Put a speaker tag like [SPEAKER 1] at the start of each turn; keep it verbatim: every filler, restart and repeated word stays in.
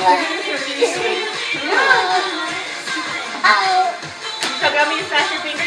[SPEAKER 1] She's sweet. Tell Gummy to smash your finger.